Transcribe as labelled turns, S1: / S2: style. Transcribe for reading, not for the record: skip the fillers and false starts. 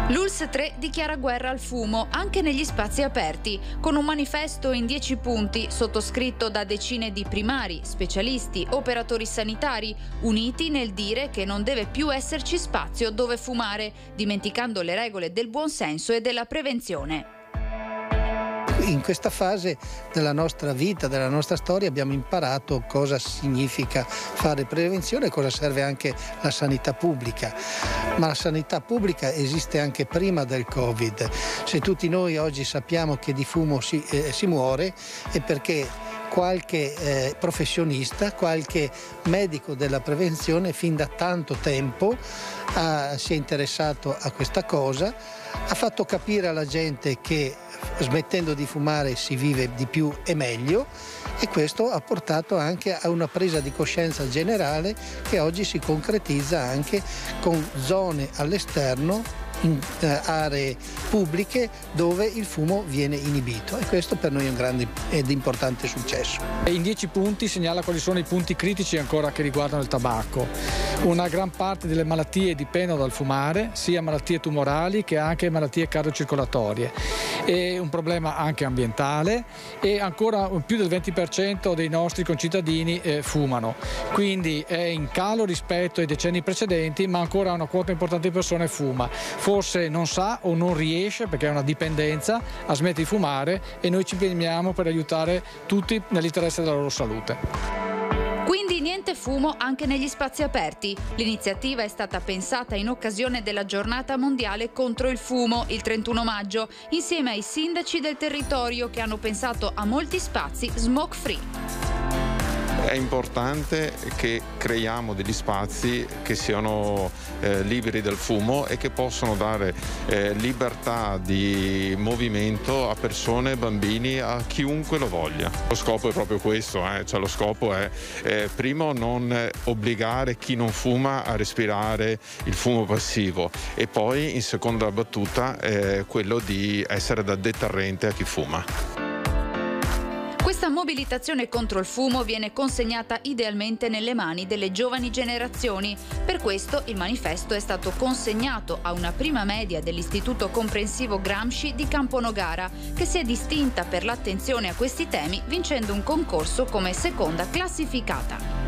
S1: L'ULSS 3 dichiara guerra al fumo anche negli spazi aperti, con un manifesto in 10 punti sottoscritto da decine di primari, specialisti, operatori sanitari, uniti nel dire che non deve più esserci spazio dove fumare, dimenticando le regole del buonsenso e della prevenzione.
S2: In questa fase della nostra vita, della nostra storia, abbiamo imparato cosa significa fare prevenzione e cosa serve anche la sanità pubblica. Ma la sanità pubblica esiste anche prima del Covid. Se tutti noi oggi sappiamo che di fumo si muore, è perché qualche professionista, qualche medico della prevenzione fin da tanto tempo si è interessato a questa cosa, ha fatto capire alla gente che smettendo di fumare si vive di più e meglio, e questo ha portato anche a una presa di coscienza generale che oggi si concretizza anche con zone all'esterno, in aree pubbliche dove il fumo viene inibito, e questo per noi è un grande ed importante successo.
S3: In 10 punti segnala quali sono i punti critici ancora che riguardano il tabacco. Una gran parte delle malattie dipendono dal fumare, sia malattie tumorali che anche malattie cardiocircolatorie. È un problema anche ambientale, e ancora più del 20% dei nostri concittadini fumano, quindi è in calo rispetto ai decenni precedenti, ma ancora una quota importante di persone fuma. Forse non sa o non riesce, perché è una dipendenza, a smettere di fumare, e noi ci impegniamo per aiutare tutti nell'interesse della loro salute.
S1: Quindi niente fumo anche negli spazi aperti. L'iniziativa è stata pensata in occasione della Giornata Mondiale contro il fumo, il 31 maggio, insieme ai sindaci del territorio che hanno pensato a molti spazi smoke free.
S4: È importante che creiamo degli spazi che siano liberi dal fumo e che possono dare libertà di movimento a persone, bambini, a chiunque lo voglia. Lo scopo è proprio questo, cioè lo scopo è primo non obbligare chi non fuma a respirare il fumo passivo, e poi in seconda battuta quello di essere da deterrente a chi fuma.
S1: Questa mobilitazione contro il fumo viene consegnata idealmente nelle mani delle giovani generazioni. Per questo il manifesto è stato consegnato a una prima media dell'Istituto Comprensivo Gramsci di Camponogara, che si è distinta per l'attenzione a questi temi vincendo un concorso come seconda classificata.